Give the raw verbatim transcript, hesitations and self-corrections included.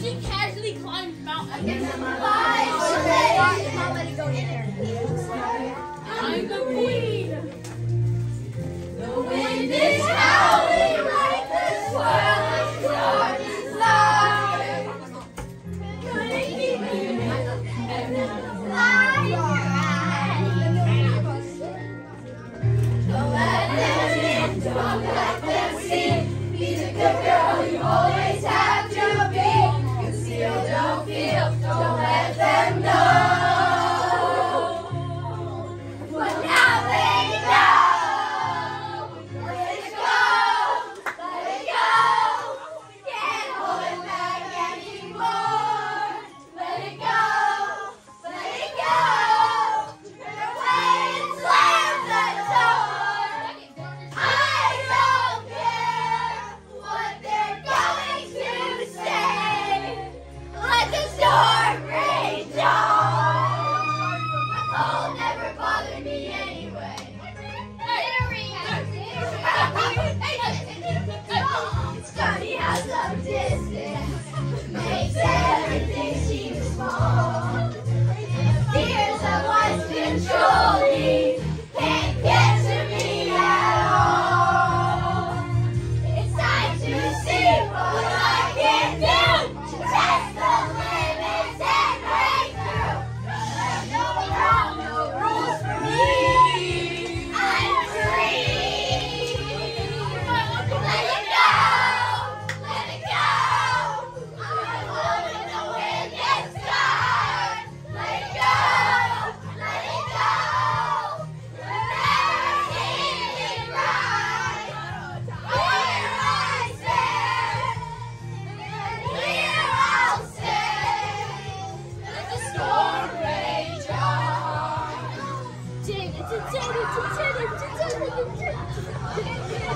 She casually climbed Mount Everest. I'll let it go in there. I'm the queen. The wind is howling like the swirling storm is loud. Gonna keep you and fly high. Don't let them in, don't let them see. Be the good girl you always have to be. Conceal, don't feel, don't let them know. But now they know. Let it go, let it go. Can't hold it back anymore. Let it go, let it go. Run away and slam the door. I don't care what they're going to say. Let the storm rage on. The cold never bothered me anyway. It's funny how some distance makes everything seem small. Fears of what's controlling can't get to me at all. It's time to see what I can do to test the limits and break through. No law, no rules for me. I'm free. Let it go, let it go. I love it the wind gets tired. Let it go, let it go. You'll never see me right. Here I stand, and here I'll stay. Let the storm rage on.